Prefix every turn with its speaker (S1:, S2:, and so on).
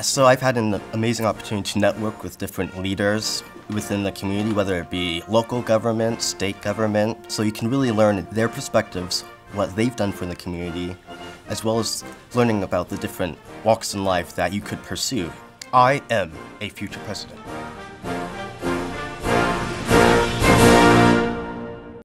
S1: So I've had an amazing opportunity to network with different leaders within the community, whether it be local government, state government, so you can really learn their perspectives, what they've done for the community, as well as learning about the different walks in life that you could pursue. I am a future president.